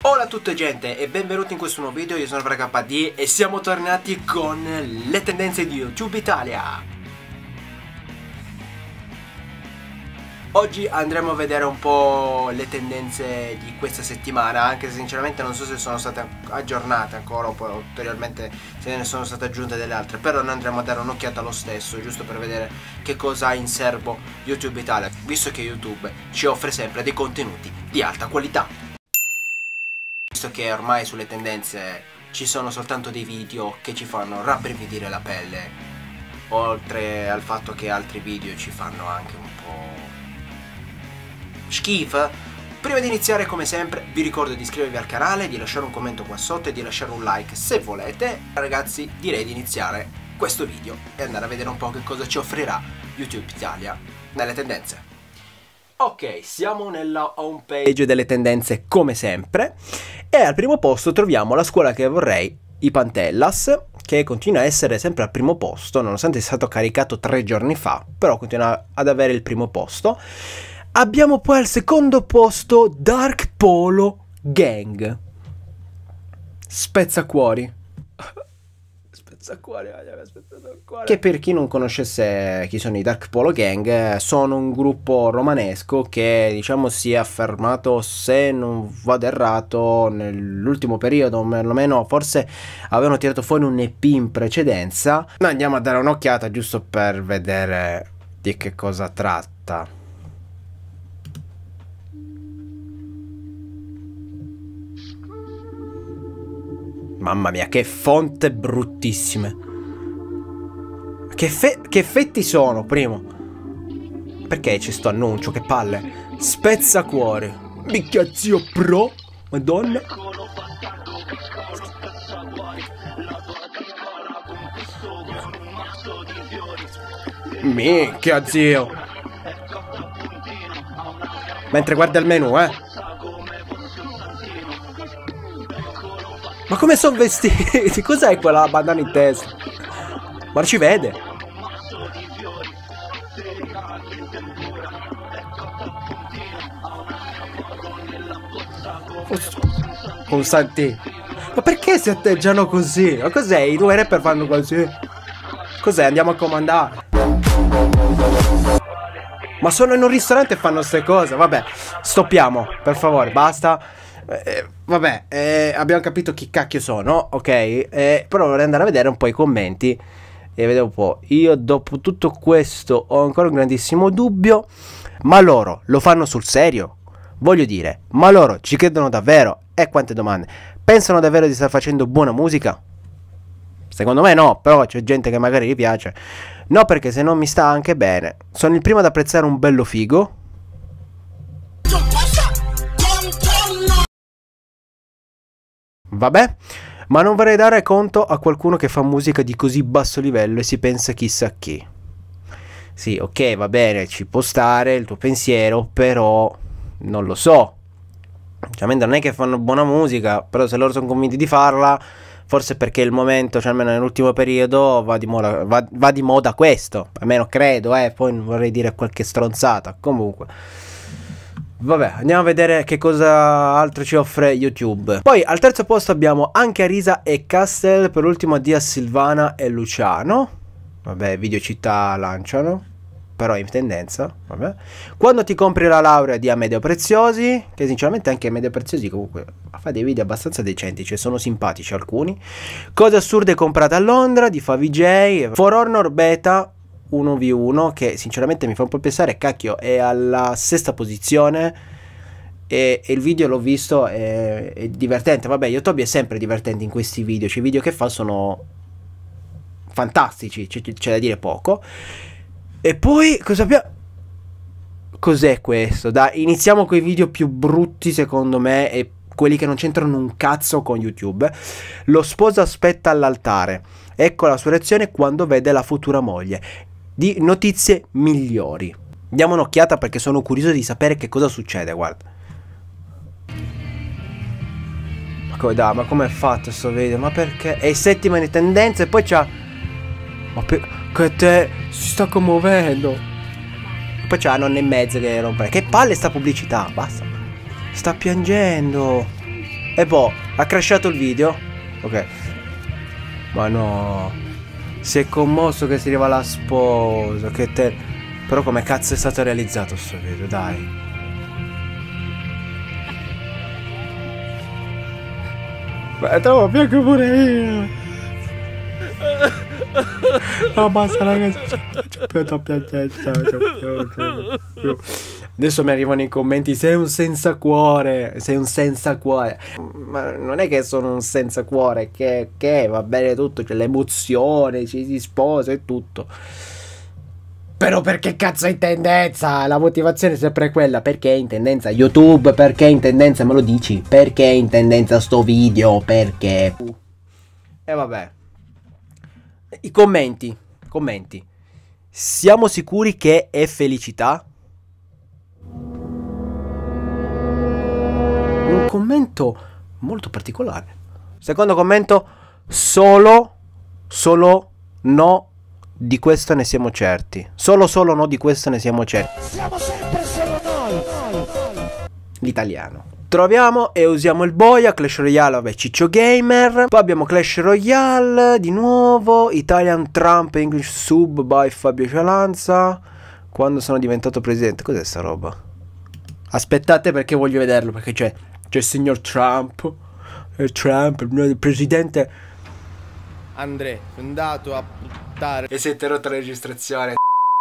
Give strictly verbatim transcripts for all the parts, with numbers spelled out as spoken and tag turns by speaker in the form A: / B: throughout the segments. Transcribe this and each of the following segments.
A: Hola a tutti gente e benvenuti in questo nuovo video, io sono FraKD e siamo tornati con le tendenze di YouTube Italia. Oggi andremo a vedere un po' le tendenze di questa settimana, anche se sinceramente non so se sono state aggiornate ancora o poi ulteriormente se ne sono state aggiunte delle altre, però noi andremo a dare un'occhiata lo stesso, giusto per vedere che cosa ha in serbo YouTube Italia, visto che YouTube ci offre sempre dei contenuti di alta qualità. Visto che ormai sulle tendenze ci sono soltanto dei video che ci fanno rabbrividire la pelle, oltre al fatto che altri video ci fanno anche un po' schifo. Prima di iniziare, come sempre, vi ricordo di iscrivervi al canale, di lasciare un commento qua sotto e di lasciare un like se volete. Ragazzi, direi di iniziare questo video e andare a vedere un po' che cosa ci offrirà YouTube Italia nelle tendenze. Ok, siamo nella home page delle tendenze come sempre e al primo posto troviamo la scuola che vorrei, i Pantellas, che continua a essere sempre al primo posto nonostante sia stato caricato tre giorni fa, però continua ad avere il primo posto. Abbiamo poi al secondo posto Dark Polo Gang, spezzacuori. Che per chi non conoscesse chi sono i Dark Polo Gang, sono un gruppo romanesco che diciamo si è affermato, se non vado errato, nell'ultimo periodo, o perlomeno forse avevano tirato fuori un E P in precedenza. Noi andiamo a dare un'occhiata giusto per vedere di che cosa tratta. Mamma mia, che fonte bruttissime. Che, fe che effetti sono, primo. Perché c'è sto annuncio, che palle. Spezzacuore. Micchia zio pro. Madonna. Micchia zio. Mentre guarda il menu, eh. Ma come sono vestiti? Cos'è quella bandana in testa? Ma ci vede? Costantino. Ma perché si atteggiano così? Ma cos'è? I due rapper fanno così? Cos'è? Andiamo a comandare? Ma sono in un ristorante e fanno queste cose. Vabbè, stoppiamo, per favore, basta. Eh, vabbè, eh, abbiamo capito chi cacchio sono, ok? Eh, però vorrei andare a vedere un po' i commenti e vedere un po'. Io dopo tutto questo ho ancora un grandissimo dubbio. Ma loro lo fanno sul serio? Voglio dire, ma loro ci credono davvero? E quante domande. Pensano davvero di star facendo buona musica? Secondo me no, però c'è gente che magari gli piace. No, perché se non mi sta anche bene. Sono il primo ad apprezzare un bello figo. Vabbè, ma non vorrei dare conto a qualcuno che fa musica di così basso livello e si pensa chissà chi. Sì, ok, va bene, ci può stare il tuo pensiero, però non lo so. Cioè, non è che fanno buona musica, però se loro sono convinti di farla, forse perché il momento, cioè almeno nell'ultimo periodo, va di moda, va, va di moda questo. Almeno credo, eh, poi non vorrei dire qualche stronzata. Comunque. Vabbè, andiamo a vedere che cosa altro ci offre YouTube. Poi al terzo posto abbiamo anche Arisa e Castel, per ultimo addio a Silvana e Luciano. Vabbè, video città lanciano, però in tendenza, vabbè. Quando ti compri la laurea di Amedeo Preziosi, che sinceramente anche Amedeo Preziosi comunque fa dei video abbastanza decenti, cioè sono simpatici alcuni. Cose assurde comprate a Londra di Favij, For Honor Beta uno vu uno, che sinceramente mi fa un po' pensare, cacchio, è alla sesta posizione e, e il video l'ho visto, è, è divertente. Vabbè, YouTube è sempre divertente in questi video, cioè i video che fa sono fantastici, c'è da dire poco. E poi cosa abbiamo? Cos'è questo? Dai, iniziamo con i video più brutti secondo me e quelli che non c'entrano un cazzo con YouTube. Lo sposo aspetta all'altare, ecco la sua reazione quando vede la futura moglie. Di notizie migliori. Diamo un'occhiata perché sono curioso di sapere che cosa succede, guarda. Ma come dai, ma come è fatto sto video? Ma perché? È settima in tendenza e poi c'ha... Ma per... che te... si sta commuovendo. Poi c'ha la nonna e mezza che rompere. Che palle sta pubblicità, basta. Sta piangendo. E poi ha crashato il video. Ok. Ma no. Si è commosso che si arriva la sposa. Che te. Però come cazzo è stato realizzato sto video, dai. Ma trovo piango pure io. No, basta ragazzi. Adesso mi arrivano i commenti: sei un senza cuore, sei un senza cuore. Ma non è che sono un senza cuore, che, che va bene tutto, c'è l'emozione, ci si sposa e tutto. Però perché cazzo è in tendenza? La motivazione è sempre quella. Perché è in tendenza YouTube? Perché è in tendenza? Me lo dici? Perché è in tendenza sto video? Perché? E vabbè. I commenti. Commenti. Siamo sicuri che è felicità? Un commento molto particolare. Secondo commento. Solo. Solo. No. Di questo ne siamo certi. Solo solo no di questo ne siamo certi. Siamo sempre solo noi. L'italiano. Troviamo e usiamo il boia. Clash Royale, vabbè, Ciccio Gamer. Poi abbiamo Clash Royale di nuovo. Italian Trump English Sub by Fabio Cialanza. Quando sono diventato presidente. Cos'è sta roba? Aspettate perché voglio vederlo. Perché c'è C'è il signor Trump. Il Trump, il presidente.
B: Andrea, sono andato a buttare.
A: E si è interrotta la registrazione.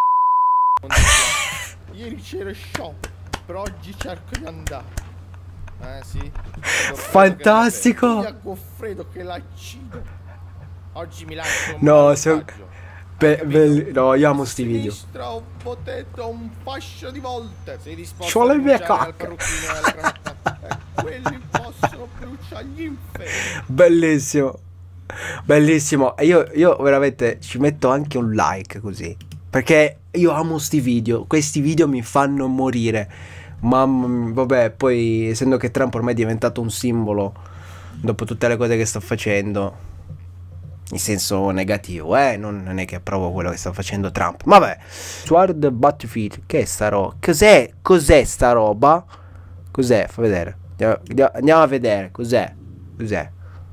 B: Ieri c'era show, per oggi cerco di andare. Eh sì.
A: Fantastico.
B: Che Goffredo che la uccido. Oggi mi lascio un
A: no, se...
B: Be
A: be no, io amo sti video.
B: Ho votato un fascio di volte. Sei disposto
A: C'ho
B: a
A: le mie
B: bruciare al
A: cacche.
B: parrucchino e alla cravatta. E quelli possono bruciare gli inferni.
A: Bellissimo. Bellissimo. E io, io veramente ci metto anche un like così. Perché io amo sti video. Questi video mi fanno morire. Ma vabbè, poi essendo che Trump ormai è diventato un simbolo, dopo tutte le cose che sta facendo, in senso negativo, eh, non, non è che approvo quello che sta facendo Trump. Vabbè. Sword Battlefield, che è sta roba? Cos'è? Cos'è sta roba? Cos'è? Fa vedere. Andiamo, andiamo a vedere. Cos'è? Cos'è?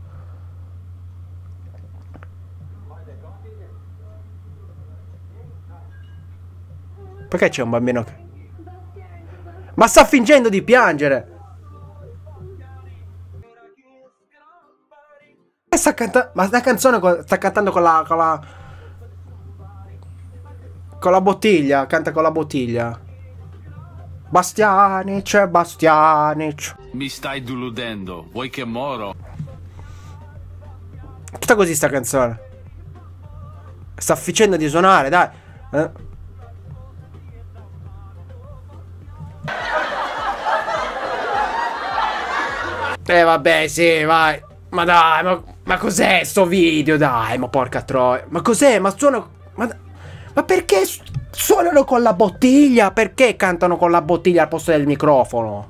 A: Perché c'è un bambino che... Ma sta fingendo di piangere! E sta cantando... Ma sta canzone con... sta cantando con la... con la... con la bottiglia. Canta con la bottiglia. Bastianic, Bastianic.
C: Mi stai deludendo. Vuoi che moro?
A: Tutta così sta canzone. Sta facendo di suonare, dai. Eh. Eh vabbè, sì, vai. Ma dai, ma, ma cos'è sto video? Dai, ma porca troia. Ma cos'è? Ma suono... Ma, ma perché suonano con la bottiglia? Perché cantano con la bottiglia al posto del microfono?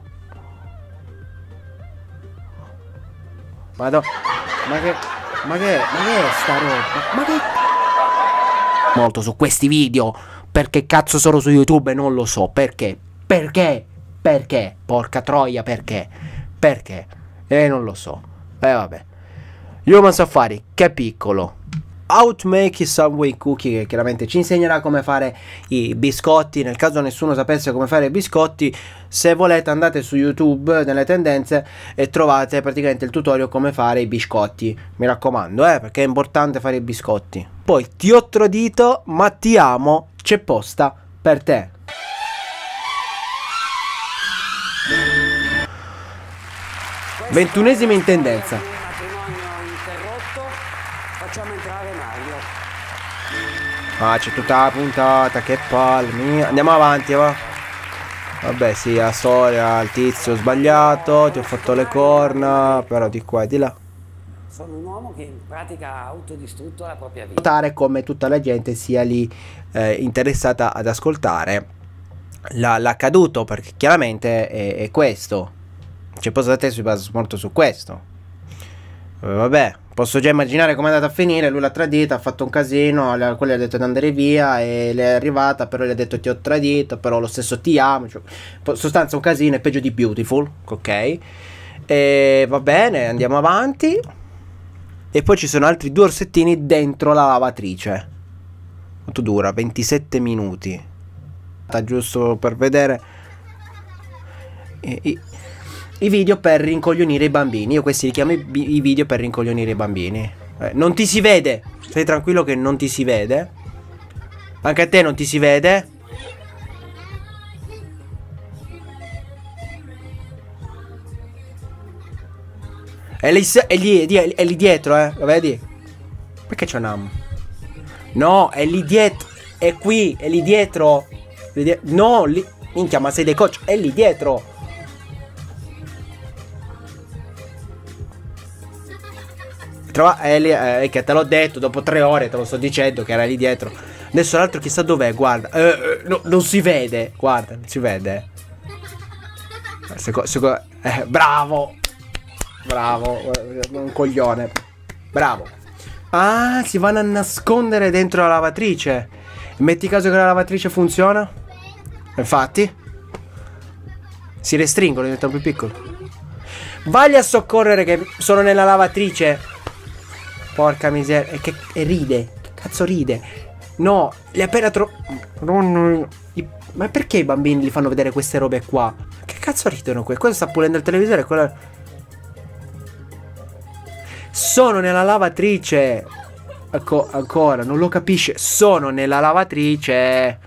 A: Madò. Ma che... Ma che... Ma che è sta roba? Ma che... Molto su questi video. Perché cazzo sono su YouTube e non lo so. Perché? Perché? Perché? Porca troia, perché? Perché? Eh, non lo so. Eh, vabbè. Human Safari, che è piccolo. How to make Subway cookie, che chiaramente ci insegnerà come fare i biscotti. Nel caso nessuno sapesse come fare i biscotti, se volete andate su YouTube nelle tendenze e trovate praticamente il tutorial come fare i biscotti. Mi raccomando, eh, perché è importante fare i biscotti. Poi ti ho tradito, ma ti amo, c'è posta per te. Ventunesima in tendenza.
D: Facciamo entrare Mario.
A: Ah, c'è tutta la puntata, che palle. Andiamo avanti, va. Vabbè, sì, la storia, il tizio ho sbagliato, ti ho fatto le corna, però di qua e di là.
D: Sono un uomo che in pratica ha autodistrutto la propria vita.
A: Notare come tutta la gente sia lì eh, interessata ad ascoltare l'accaduto, perché chiaramente è, è questo. C'è posto da te si basa molto su questo. Eh, vabbè, posso già immaginare come è andata a finire. Lui l'ha tradita, ha fatto un casino, quello gli ha detto di andare via e lei è arrivata, però gli ha detto ti ho tradito, però lo stesso ti amo, cioè, sostanza un casino, è peggio di Beautiful, ok? E va bene, andiamo avanti. E poi ci sono altri due orsettini dentro la lavatrice. Quanto dura? ventisette minuti. Giusto per vedere i, i, i video per rincoglionire i bambini. Io questi li chiamo i, i video per rincoglionire i bambini. eh, Non ti si vede. Stai tranquillo che non ti si vede. Anche a te non ti si vede. È lì, è lì, è lì dietro, eh. Lo vedi? Perché c'è un No, è lì dietro. È qui, è lì dietro. No, lì. Minchia, ma sei dei coach. È lì dietro. Trova, è lì, è che te l'ho detto. Dopo tre ore te lo sto dicendo che era lì dietro. Adesso l'altro chissà dov'è, guarda. Eh, eh, no, non si vede. Guarda, non si vede. Seco, seco, eh, bravo. Bravo. Un coglione. Bravo. Ah, si vanno a nascondere dentro la lavatrice. Metti caso che la lavatrice funziona. Infatti si restringono, diventano più piccoli. Vai a soccorrere che sono nella lavatrice. Porca miseria. E che e ride. Che cazzo ride? No, li appena tro... Ma perché i bambini li fanno vedere queste robe qua? Che cazzo ridono qui? Quello sta pulendo il televisore, quello... Sono nella lavatrice. Ecco, ancora, non lo capisce. Sono nella lavatrice.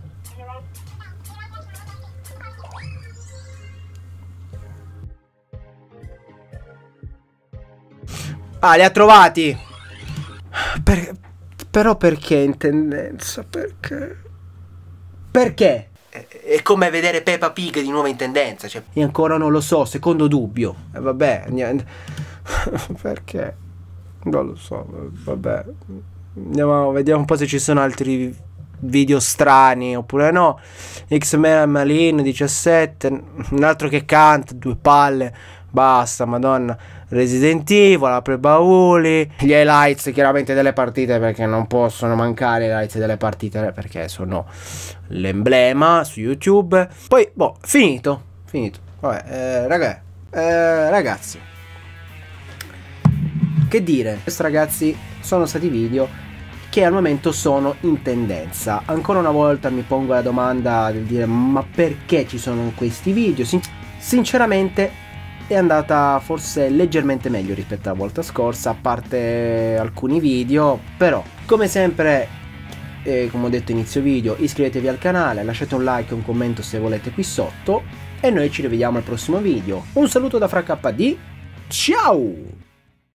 A: Ah, li ha trovati. Per... Però perché in tendenza? Perché? Perché? È, è come vedere Peppa Pig di nuovo in tendenza. Cioè, io ancora non lo so, secondo dubbio. E eh, vabbè, niente. Perché? Non lo so, vabbè. Andiamo, vediamo un po' se ci sono altri video strani oppure no. X-Men Malin diciassette. Un altro che canta, due palle. Basta, madonna. Resident Evil, apre bauli. Gli highlights chiaramente delle partite, perché non possono mancare i highlights delle partite, perché sono l'emblema su YouTube. Poi, boh, finito. Finito. Vabbè, eh, raga, eh, ragazzi, che dire, questi ragazzi sono stati video che al momento sono in tendenza. Ancora una volta mi pongo la domanda del dire: ma perché ci sono questi video? Sin sinceramente è andata forse leggermente meglio rispetto alla volta scorsa, a parte alcuni video. Però come sempre, eh, come ho detto inizio video, iscrivetevi al canale, lasciate un like e un commento se volete qui sotto, e noi ci rivediamo al prossimo video. Un saluto da FraKD, ciao!